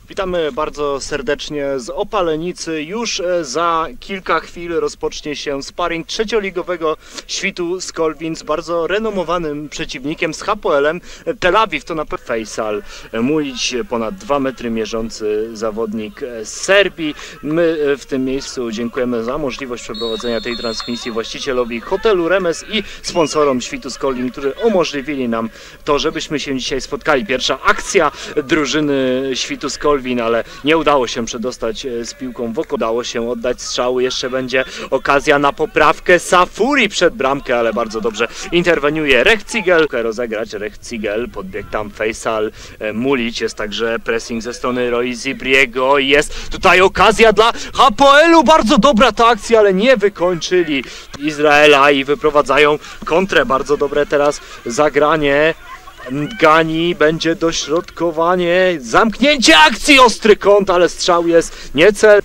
Witamy bardzo serdecznie z Opalenicy. Już za kilka chwil rozpocznie się sparring trzecioligowego Świtu z Kolwin z bardzo renomowanym przeciwnikiem, z Hapoelem Tel Awiw. To na pewno Faisal Mulić, ponad 2 metry mierzący zawodnik z Serbii. My w tym miejscu dziękujemy za możliwość przeprowadzenia tej transmisji właścicielowi hotelu Remes i sponsorom Świtu z Kolwin, którzy umożliwili nam to, żebyśmy się dzisiaj spotkali. Pierwsza akcja drużyny Świtu z Kolwin, ale nie udało się przedostać z piłką w oko, udało się oddać strzału, jeszcze będzie okazja na poprawkę Safuri przed bramkę, ale bardzo dobrze interweniuje Rechcigel, rozegrać Rechcigel, podbiegł tam Faisal Mulić, jest także pressing ze strony Roi Zibriego, jest tutaj okazja dla Hapoelu, bardzo dobra ta akcja, ale nie wykończyli Izraela i wyprowadzają kontrę, bardzo dobre teraz zagranie. Gani, będzie dośrodkowanie, zamknięcie akcji, ostry kąt, ale strzał jest niecel.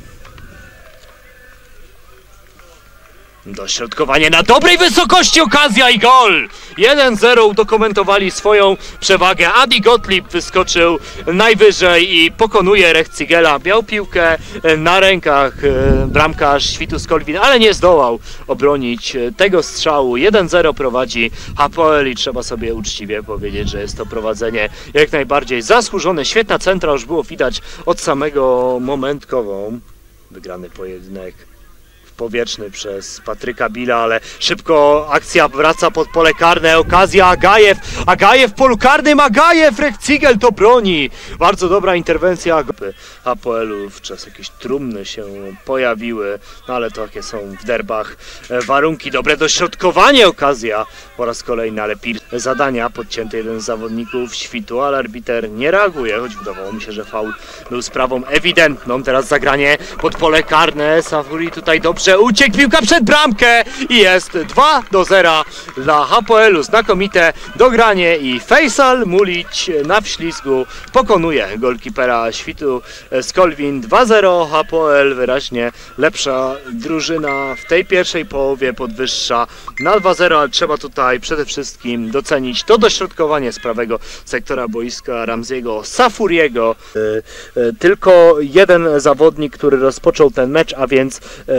Dośrodkowanie na dobrej wysokości, okazja i gol! 1-0 udokumentowali swoją przewagę. Adi Gottlieb wyskoczył najwyżej i pokonuje Rechcigela. Miał piłkę na rękach bramkarz Świtu z Kolwin, ale nie zdołał obronić tego strzału. 1-0 prowadzi Hapoel i trzeba sobie uczciwie powiedzieć, że jest to prowadzenie jak najbardziej zasłużone. Świetna centra już było widać od samego momentową. Wygrany pojedynek powietrzny przez Patryka Billa, ale szybko akcja wraca pod pole karne, okazja Agajew w polu karnym, Rechcigel to broni, bardzo dobra interwencja Hapoelu, wczas jakieś trumny się pojawiły, no ale to jakie są w derbach warunki, dobre dośrodkowanie, okazja po raz kolejny, ale zadania, podcięty jeden z zawodników Świtu, ale arbiter nie reaguje, choć wydawało mi się, że faul był sprawą ewidentną. Teraz zagranie pod pole karne, Safuri tutaj dobrze uciekł, piłka przed bramkę i jest 2-0 dla Hapoelu. Znakomite dogranie i Faisal Mulić na wślizgu pokonuje golkipera Świtu z Kolwin. 2-0, Hapoel wyraźnie lepsza drużyna w tej pierwszej połowie, podwyższa na 2-0, ale trzeba tutaj przede wszystkim docenić to dośrodkowanie z prawego sektora boiska Ramziego Safuriego. Tylko jeden zawodnik, który rozpoczął ten mecz, a więc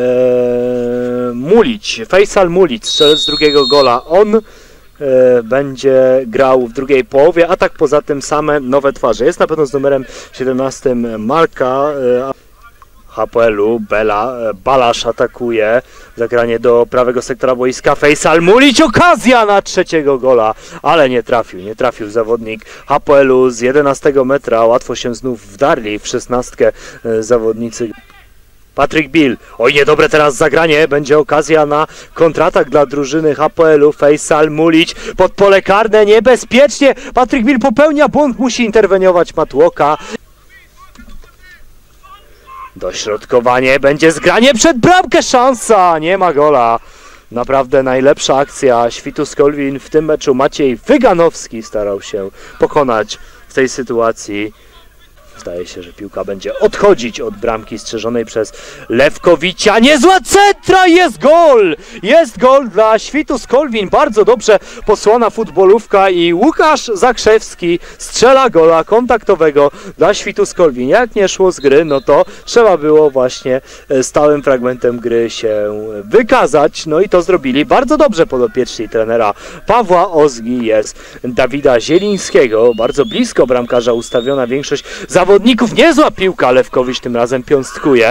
Mulić, Faisal Mulić, strzelec z drugiego gola, on będzie grał w drugiej połowie, a tak poza tym same nowe twarze. Jest na pewno z numerem 17 Marka Hapoelu, Balasz atakuje, zagranie do prawego sektora boiska, Faisal Mulić, okazja na trzeciego gola, ale nie trafił zawodnik Hapoelu z 11 metra, łatwo się znów wdarli w 16 zawodnicy. Patryk Bill, oj niedobre teraz zagranie, będzie okazja na kontratak dla drużyny Hapoelu, Faisal Mulić pod pole karne, niebezpiecznie, Patryk Bill popełnia błąd, musi interweniować Matłoka. Dośrodkowanie, będzie zgranie przed bramkę, szansa, nie ma gola. Naprawdę najlepsza akcja Świtu z Kolwin w tym meczu. Maciej Wyganowski starał się pokonać w tej sytuacji. Zdaje się, że piłka będzie odchodzić od bramki strzeżonej przez Lewkowicia. Niezła centra, jest gol! Jest gol dla Świtu z Kolwin. Bardzo dobrze posłana futbolówka i Łukasz Zakrzewski strzela gola kontaktowego dla Świtu z Kolwin. Jak nie szło z gry, no to trzeba było właśnie stałym fragmentem gry się wykazać. No i to zrobili bardzo dobrze podopieczni trenera Pawła Ozgi. Jest Dawida Zielińskiego. Bardzo blisko bramkarza ustawiona większość zawodników, niezła piłka, Lewkowicz tym razem piąstkuje.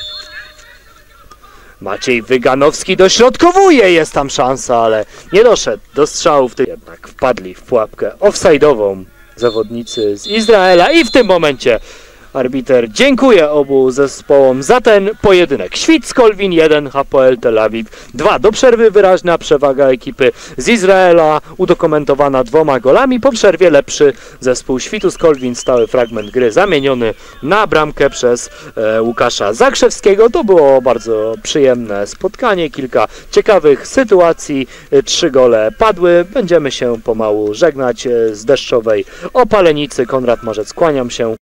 Maciej Wyganowski dośrodkowuje, jest tam szansa, ale nie doszedł do strzału, jednak wpadli w pułapkę offside'ową zawodnicy z Izraela i w tym momencie arbiter dziękuję obu zespołom za ten pojedynek. Świt z Kolwin 1, Hapoel Tel Awiw 2. Do przerwy wyraźna przewaga ekipy z Izraela, udokumentowana 2 golami. Po przerwie lepszy zespół Świtu z Kolwin, stały fragment gry zamieniony na bramkę przez Łukasza Zakrzewskiego. To było bardzo przyjemne spotkanie, kilka ciekawych sytuacji, 3 gole padły. Będziemy się pomału żegnać z deszczowej Opalenicy. Konrad Marzec, kłaniam się.